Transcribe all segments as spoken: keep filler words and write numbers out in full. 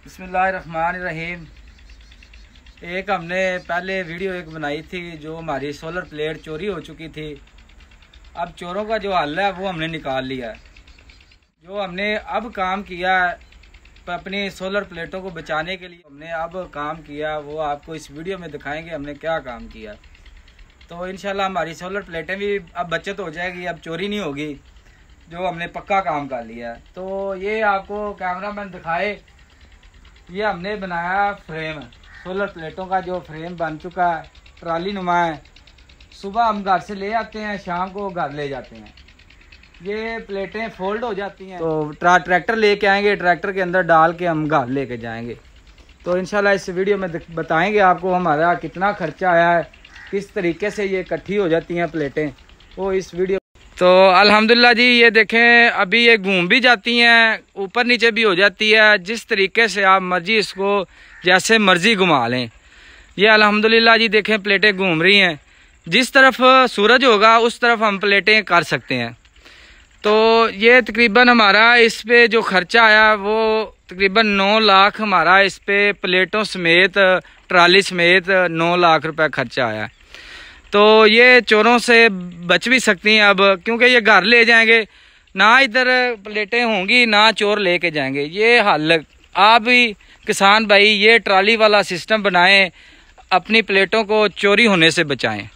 बिस्मिल्लाहिर्रहमानिर्रहीम। एक हमने पहले वीडियो एक बनाई थी जो हमारी सोलर प्लेट चोरी हो चुकी थी। अब चोरों का जो हल है वो हमने निकाल लिया है। जो हमने अब काम किया अपनी सोलर प्लेटों को बचाने के लिए हमने अब काम किया वो आपको इस वीडियो में दिखाएंगे हमने क्या काम किया। तो इंशाल्लाह हमारी सोलर प्लेटें भी अब बचत हो जाएगी, अब चोरी नहीं होगी, जो हमने पक्का काम कर लिया है। तो ये आपको कैमरामैन दिखाए, ये हमने बनाया फ्रेम, सोलर प्लेटों का जो फ्रेम बन चुका है, ट्राली नुमा है। सुबह हम घर से ले आते हैं, शाम को घर ले जाते हैं। ये प्लेटें फोल्ड हो जाती हैं तो ट्रा ट्रैक्टर लेके आएंगे, ट्रैक्टर के अंदर डाल के हम घर लेके जाएंगे। तो इंशाल्लाह इस वीडियो में बताएंगे आपको हमारा कितना खर्चा आया है, किस तरीके से ये इकट्ठी हो जाती हैं प्लेटें, वो इस वीडियो। तो अल्हम्दुलिल्लाह जी, ये देखें अभी ये घूम भी जाती हैं, ऊपर नीचे भी हो जाती है। जिस तरीके से आप मर्जी इसको जैसे मर्जी घुमा लें। ये अल्हम्दुलिल्लाह जी देखें प्लेटें घूम रही हैं। जिस तरफ सूरज होगा उस तरफ हम प्लेटें कर सकते हैं। तो ये तकरीबन हमारा इस पे जो खर्चा आया वो तकरीबन नौ लाख हमारा इस पे प्लेटों समेत ट्राली समेत नौ लाख रुपए खर्चा आया। तो ये चोरों से बच भी सकती हैं अब, क्योंकि ये घर ले जाएंगे, ना इधर प्लेटें होंगी ना चोर लेके जाएंगे। ये हल आप भी किसान भाई ये ट्राली वाला सिस्टम बनाएं, अपनी प्लेटों को चोरी होने से बचाएं।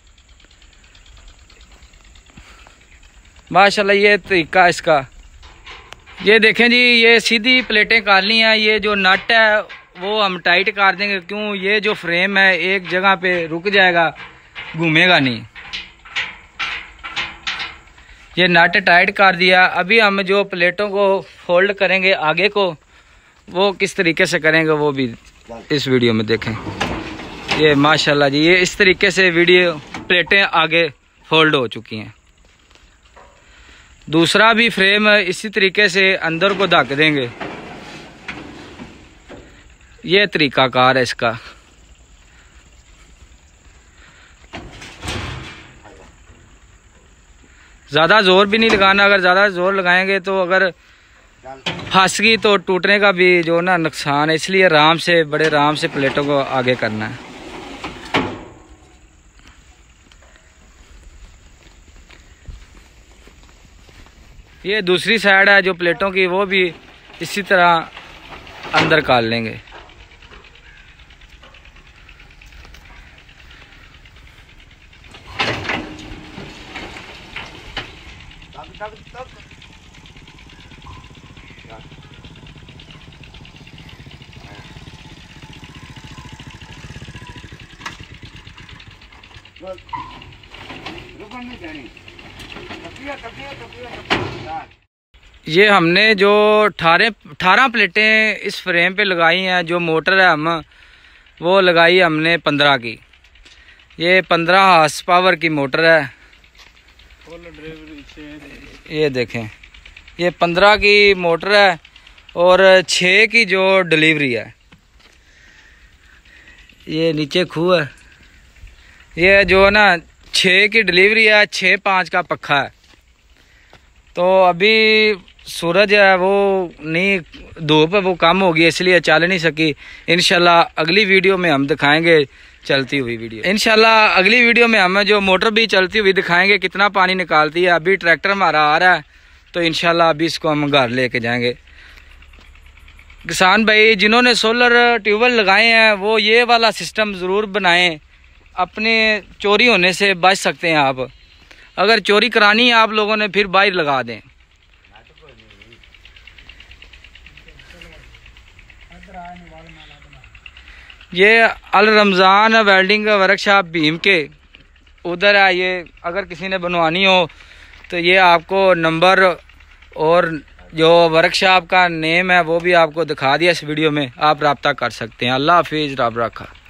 माशाल्लाह ये तरीका इसका। ये देखें जी, ये सीधी प्लेटें काटनी हैं। ये जो नट है वो हम टाइट कर देंगे, क्यों ये जो फ्रेम है एक जगह पे रुक जाएगा, घूमेगा नहीं। ये नट टाइट कर दिया। अभी हम जो प्लेटों को फोल्ड करेंगे आगे को, वो किस तरीके से करेंगे वो भी इस वीडियो में देखें। ये माशाल्लाह जी, ये इस तरीके से वीडियो प्लेटें आगे फोल्ड हो चुकी हैं। दूसरा भी फ्रेम इसी तरीके से अंदर को धक देंगे। ये तरीकाकार है इसका। ज़्यादा ज़ोर भी नहीं लगाना, अगर ज़्यादा ज़ोर लगाएंगे तो अगर फंस गई तो टूटने का भी जो ना नुकसान है, इसलिए आराम से बड़े आराम से प्लेटों को आगे करना है। ये दूसरी साइड है जो प्लेटों की, वो भी इसी तरह अंदर काट लेंगे। ये हमने जो अठारह अठारह प्लेटें इस फ्रेम पे लगाई हैं, जो मोटर है हम वो लगाई हमने पंद्रह की। ये पंद्रह हार्स पावर की मोटर है। ये देखें, ये पंद्रह की मोटर है और छः की जो डिलीवरी है। ये नीचे खूह है। ये जो ना छः की डिलीवरी है, छः पाँच का पक्का है। तो अभी सूरज है वो नहीं, धूप वो कम होगी इसलिए चल नहीं सकी। इंशाल्लाह अगली वीडियो में हम दिखाएंगे चलती हुई वीडियो। इंशाल्लाह अगली वीडियो में हम जो मोटर भी चलती हुई दिखाएंगे कितना पानी निकालती है। अभी ट्रैक्टर हमारा आ रहा है तो इंशाल्लाह अभी इसको हम घर लेके जाएंगे। किसान भाई जिन्होंने सोलर ट्यूबवेल लगाए हैं वो ये वाला सिस्टम ज़रूर बनाएं, अपने चोरी होने से बच सकते हैं आप। अगर चोरी करानी है आप लोगों ने फिर बाहर लगा दें। ये अल रमज़ान वेल्डिंग वर्कशॉप भीम के उधर है। ये अगर किसी ने बनवानी हो तो ये आपको नंबर और जो वर्कशॉप का नेम है वो भी आपको दिखा दिया इस वीडियो में, आप रब्ता कर सकते हैं। अल्लाह हाफिज़, रब रखा।